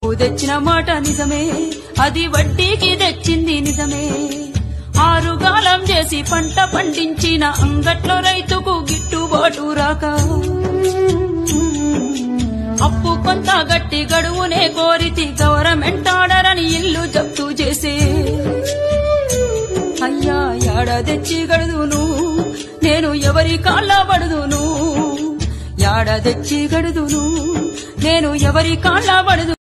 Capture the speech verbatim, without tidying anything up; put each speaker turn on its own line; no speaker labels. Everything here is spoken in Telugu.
అప్పు తెచ్చిన మాట నిజమే, అది వడ్డీకి తెచ్చింది నిజమే. ఆరుగాలం చేసి పంట పండించిన అంగట్లో రైతుకు గిట్టుబాటు రాక అప్పు కొంత గట్టి గడువునే కోరితి గవర్నమెంట్ ఆర్డర్ అని ఇల్లు జప్తు చేసే. అయ్యా యాడ తెచ్చి గడుదును నేను ఎవరి కాళ్ళ పడుదును, యాడ తెచ్చి గడుదును నేను ఎవరి కాళ్ళ పడుదు.